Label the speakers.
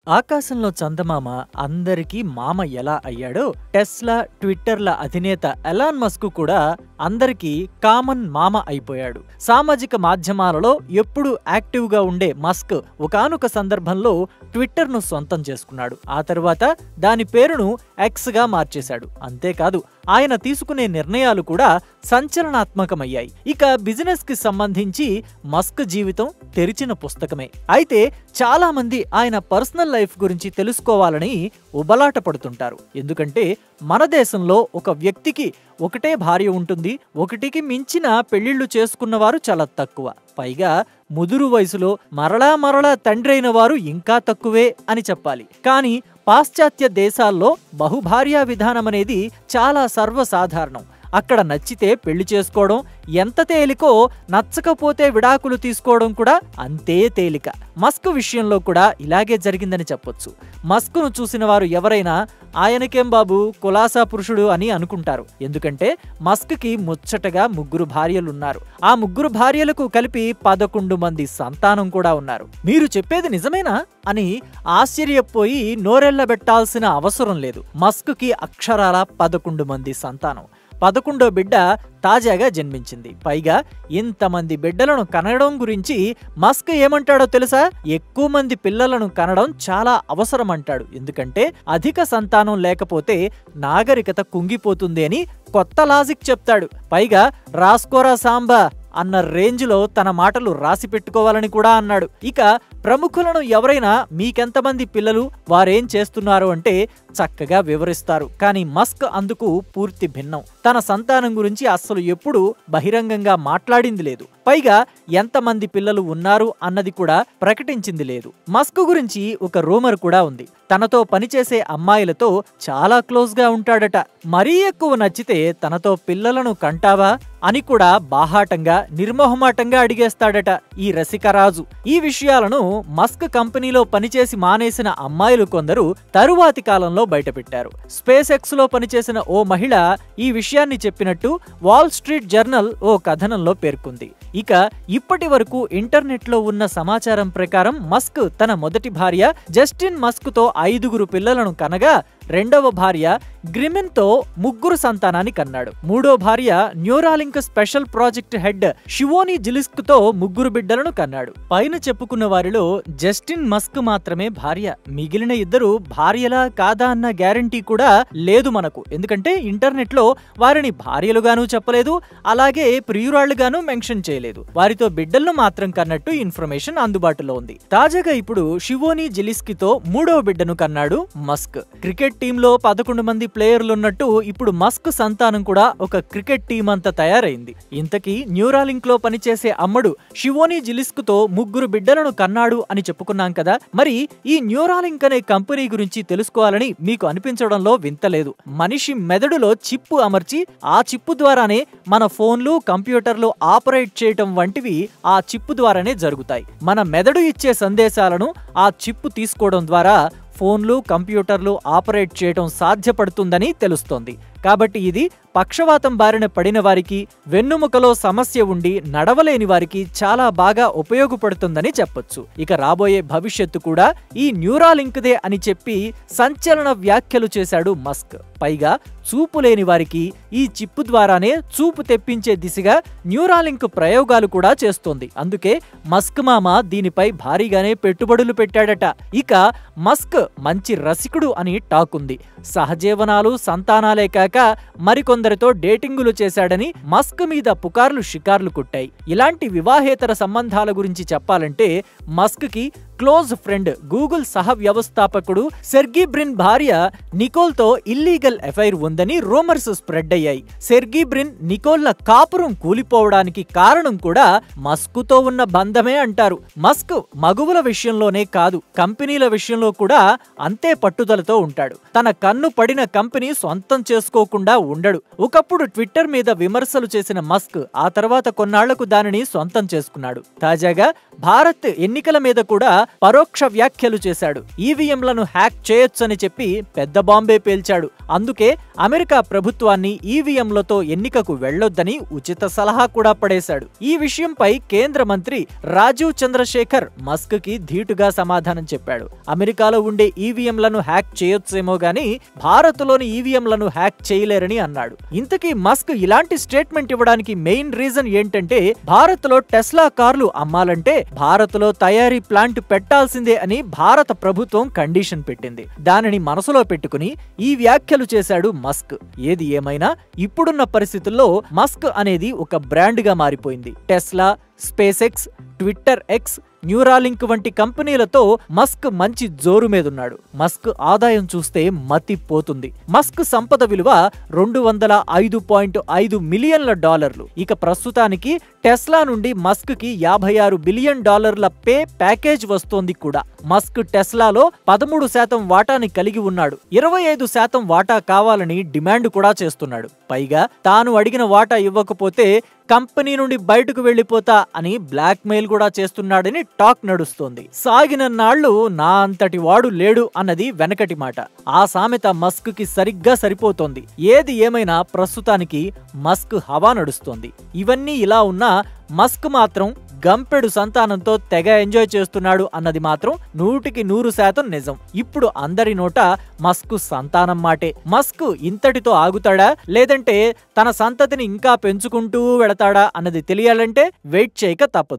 Speaker 1: ఆకాశంలో చందమామ అందరికీ మామ ఎలా అయ్యాడో టెస్లా, ట్విట్టర్ల అధినేత ఎలాన్ మస్క్ కూడా అందరికీ కామన్ మామ అయిపోయాడు. సామాజిక మాధ్యమాలలో ఎప్పుడూ యాక్టివ్గా ఉండే మస్క్ ఒకానొక సందర్భంలో ట్విట్టర్ను సొంతం చేసుకున్నాడు. ఆ తర్వాత దాని పేరును ఎక్స్ గా మార్చేశాడు. అంతేకాదు ఆయన తీసుకునే నిర్ణయాలు కూడా సంచలనాత్మకమయ్యాయి. ఇక బిజినెస్ కి సంబంధించి మస్క్ జీవితం తెరిచిన పుస్తకమే. అయితే చాలా మంది ఆయన పర్సనల్ లైఫ్ గురించి తెలుసుకోవాలని ఉబలాట పడుతుంటారు. ఎందుకంటే మన దేశంలో ఒక వ్యక్తికి ఒకటే భార్య ఉంటుంది, ఒకటికి మించిన పెళ్లిళ్లు చేసుకున్నవారు చాలా తక్కువ. పైగా ముదురు వయసులో మరలా తండ్రి అయిన వారు ఇంకా తక్కువే అని చెప్పాలి. కానీ పాశ్చాత్య దేశాల్లో బహుభార్యా విధానమనేది చాలా సర్వసాధారణం. అక్కడ నచ్చితే పెళ్లి చేసుకోవడం ఎంత తేలికో, నచ్చకపోతే విడాకులు తీసుకోవడం కూడా అంతే తేలిక. మస్క్ విషయంలో కూడా ఇలాగే జరిగిందని చెప్పొచ్చు. మస్క్ను చూసిన వారు ఎవరైనా ఆయనకేం బాబు కులాసా పురుషుడు అని అనుకుంటారు. ఎందుకంటే మస్క్కి ముచ్చటగా 3 భార్యలున్నారు. ఆ 3 భార్యలకు కలిపి 11 మంది సంతానం కూడా ఉన్నారు. మీరు చెప్పేది నిజమేనా అని ఆశ్చర్యపోయి నోరెళ్లబెట్టాల్సిన అవసరం లేదు. మస్క్కి అక్షరాల 11 మంది సంతానం. 11వ బిడ్డ తాజాగా జన్మించింది. పైగా ఇంతమంది బిడ్డలను కనడం గురించి మస్క్ ఏమంటాడో తెలుసా? ఎక్కువ మంది పిల్లలను కనడం చాలా అవసరం అంటాడు. ఎందుకంటే అధిక సంతానం లేకపోతే నాగరికత కుంగిపోతుంది అని కొత్త లాజిక్ చెప్తాడు. పైగా రాస్కోరా సాంబా అన్న రేంజ్లో తన మాటలు రాసి పెట్టుకోవాలని కూడా అన్నాడు. ఇక ప్రముఖులను ఎవరైనా మీకెంతమంది పిల్లలు, వారేం చేస్తున్నారు అంటే చక్కగా వివరిస్తారు. కానీ మస్క్ అందుకు పూర్తి భిన్నం. తన సంతానం గురించి అస్సలు ఎప్పుడూ బహిరంగంగా మాట్లాడింది లేదు. పైగా ఎంతమంది పిల్లలు ఉన్నారు అన్నది కూడా ప్రకటించింది లేదు. మస్క్ గురించి ఒక రూమర్ కూడా ఉంది. తనతో పనిచేసే అమ్మాయిలతో చాలా క్లోజ్ గా ఉంటాడట. మరీ ఎక్కువ నచ్చితే తనతో పిల్లలను కంటావా అని కూడా బాహాటంగా, నిర్మోహమాటంగా అడిగేస్తాడట ఈ రసికరాజు. ఈ విషయాలను మస్క్ కంపెనీలో పనిచేసి మానేసిన అమ్మాయిలు కొందరు తరువాతి కాలంలో బయటపెట్టారు. స్పేస్ ఎక్స్ లో పనిచేసిన ఓ మహిళ ఈ విషయాన్ని చెప్పినట్టు వాల్ స్ట్రీట్ జర్నల్ ఓ కథనంలో పేర్కొంది. ఇక ఇప్పటి వరకు ఇంటర్నెట్ లో ఉన్న సమాచారం ప్రకారం మస్క్ తన మొదటి భార్య జస్టిన్ మస్క్ తో 5 పిల్లలను కనగా, రెండవ భార్య గ్రిమెన్ తో 3 సంతానాన్ని కన్నాడు. మూడో భార్య Neuralink special project head Shivon Zilis తో 3 బిడ్డలను కన్నాడు. పైన చెప్పుకున్న వారిలో జస్టిన్ మస్క్ మాత్రమే భార్య. మిగిలిన 2 భార్యలా కాదా అన్న గ్యారంటీ కూడా లేదు మనకు. ఎందుకంటే ఇంటర్నెట్ లో వారిని భార్యలుగాను చెప్పలేదు, అలాగే ప్రియురాళ్లుగాను మెన్షన్ చేయలేదు. వారితో బిడ్డలను మాత్రం కన్నట్టు ఇన్ఫర్మేషన్ అందుబాటులో ఉంది. తాజాగా ఇప్పుడు షివోనీ జిలిస్క్ తో 3వ బిడ్డను కన్నాడు మస్క్. క్రికెట్ టీంలో 11 మంది ప్లేయర్లున్నట్టు ఇప్పుడు మస్క్ సంతానం కూడా ఒక క్రికెట్ టీం అంతా తయారైంది. ఇంతకీ న్యూరాలింక్ లో పనిచేసే అమ్మడు షివోనీ జిలిస్క్ తో 3 బిడ్డలను కన్నాడు అని చెప్పుకున్నాం కదా. మరి ఈ న్యూరాలింక్ అనే కంపెనీ గురించి తెలుసుకోవాలని మీకు అనిపించడంలో వింతలేదు. మనిషి మెదడులో చిప్పు అమర్చి ఆ చిప్పు ద్వారానే మన ఫోన్లు, కంప్యూటర్లు ఆపరేట్ చేయటం వంటివి ఆ చిప్పు ద్వారానే జరుగుతాయి. మన మెదడు ఇచ్చే సందేశాలను ఆ చిప్పు తీసుకోవడం ద్వారా ఫోన్లు, కంప్యూటర్లు ఆపరేట్ చేయడం సాధ్యపడుతుందని తెలుస్తోంది. కాబట్టి ఇది పక్షవాతం బారిన పడిన వారికి, వెన్నుముకలో సమస్య ఉండి నడవలేని వారికి చాలా బాగా ఉపయోగపడుతుందని చెప్పొచ్చు. ఇక రాబోయే భవిష్యత్తు కూడా ఈ న్యూరాలింక్దే అని చెప్పి సంచలన వ్యాఖ్యలు చేశాడు మస్క్. పైగా చూపు లేని వారికి ఈ చిప్పు ద్వారానే చూపు తెప్పించే దిశగా న్యూరాలింక్ ప్రయోగాలు కూడా చేస్తోంది. అందుకే మస్క్ మామ దీనిపై భారీగానే పెట్టుబడులు పెట్టాడట. ఇక మస్క్ మంచి రసికుడు అని టాక్ ఉంది. సహజీవనాలు, సంతానాలే కాక మరికొందరితో డేటింగులు చేశాడని మస్క్ మీద పుకార్లు షికార్లు కొట్టాయి. ఇలాంటి వివాహేతర సంబంధాల గురించి చెప్పాలంటే మస్క్ కి క్లోజ్ ఫ్రెండ్, గూగుల్ సహ వ్యవస్థాపకుడు సెర్గీ బ్రిన్ భార్య నికోల్ తో ఇల్లీగల్ అఫైర్ ఉందని రూమర్స్ స్ప్రెడ్ అయ్యాయి. సెర్గీ బ్రిన్, నికోల్ల కాపురం కూలిపోవడానికి కారణం కూడా మస్క్ తో ఉన్న బంధమే అంటారు. మస్క్ మగువుల విషయంలోనే కాదు, కంపెనీల విషయంలో కూడా అంతే పట్టుదలతో ఉంటాడు. తన కన్ను పడిన కంపెనీ సొంతం చేసుకోకుండా ఉండడు. ఒకప్పుడు ట్విట్టర్ మీద విమర్శలు చేసిన మస్క్ ఆ తర్వాత కొన్నాళ్లకు దానిని సొంతం చేసుకున్నాడు. తాజాగా భారత్ ఎన్నికల మీద కూడా పరోక్ష వ్యాఖ్యలు చేశాడు. ఈవీఎంలను హ్యాక్ చేయొచ్చని చెప్పి పెద్ద బాంబే పేల్చాడు. అందుకే అమెరికా ప్రభుత్వాన్ని ఈవీఎంలతో ఎన్నికకు వెళ్లొద్దని ఉచిత సలహా కూడా పడేశాడు. ఈ విషయంపై కేంద్ర మంత్రి రాజీవ్ చంద్రశేఖర్ మస్క్ కి ధీటుగా సమాధానం చెప్పాడు. అమెరికాలో ఉండే ఈవీఎంలను హ్యాక్ చేయొచ్చేమో గానీ భారత్లోని ఈవీఎంలను హ్యాక్ చేయలేరని అన్నాడు. ఇంతకీ మస్క్ ఇలాంటి స్టేట్మెంట్ ఇవ్వడానికి మెయిన్ రీజన్ ఏంటంటే భారత్లో టెస్లా కార్లు అమ్మాలంటే భారత్లో తయారీ ప్లాంట్ పెట్టాల్సిందే అని భారత ప్రభుత్వం కండిషన్ పెట్టింది. దానిని మనసులో పెట్టుకుని ఈ వ్యాఖ్యలు చేశాడు మస్క్. ఏది ఏమైనా ఇప్పుడున్న పరిస్థితుల్లో మస్క్ అనేది ఒక బ్రాండ్ గా మారిపోయింది. Tesla, SpaceX, Twitter X, Neuralink వంటి కంపెనీలతో మస్క్ మంచి జోరు మీదున్నాడు. మస్క్ ఆదాయం చూస్తే మతిపోతుంది. మస్క్ సంపద విలువ $205.5 మిలియన్ల. ఇక ప్రస్తుతానికి టెస్లా నుండి మస్క్ కి $56 బిలియన్ పే ప్యాకేజ్ వస్తోంది కూడా. మస్క్ టెస్లాలో 13% వాటాని కలిగి ఉన్నాడు. 25% వాటా కావాలని డిమాండ్ కూడా చేస్తున్నాడు. పైగా తాను అడిగిన వాటా ఇవ్వకపోతే కంపెనీ నుండి బయటకు వెళ్లిపోతా అని బ్లాక్ మెయిల్ కూడా చేస్తున్నాడని టాక్ నడుస్తోంది. సాగిన నాళ్లు నా అంతటి వాడు లేడు అన్నది వెనకటి మాట. ఆ సామెత మస్క్ కి సరిగ్గా సరిపోతోంది. ఏది ఏమైనా ప్రస్తుతానికి మస్క్ హవా నడుస్తోంది. ఇవన్నీ ఇలా ఉన్నా మస్క్ మాత్రం గంపెడు సంతానంతో తెగ ఎంజాయ్ చేస్తున్నాడు అన్నది మాత్రం 100% నిజం. ఇప్పుడు అందరి నోట మస్క్ సంతానం మాటే. మస్క్ ఇంతటితో ఆగుతాడా లేదంటే తన సంతతిని ఇంకా పెంచుకుంటూ వెళతాడా అన్నది తెలియాలంటే వెయిట్ చేయక తప్పదు.